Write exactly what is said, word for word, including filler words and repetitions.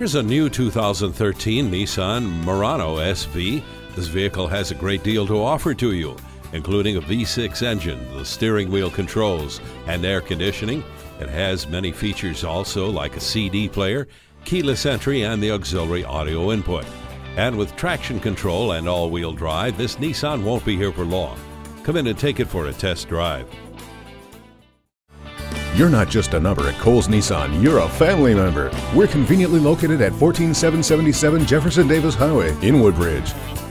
Here's a new two thousand thirteen Nissan Murano S V. This vehicle has a great deal to offer to you, including a V six engine, the steering wheel controls, and air conditioning. It has many features also, like a C D player, keyless entry, and the auxiliary audio input. And with traction control and all-wheel drive, this Nissan won't be here for long. Come in and take it for a test drive. You're not just a number at Coles Nissan, you're a family member. We're conveniently located at one four seven seven seven Jefferson Davis Highway in Woodbridge.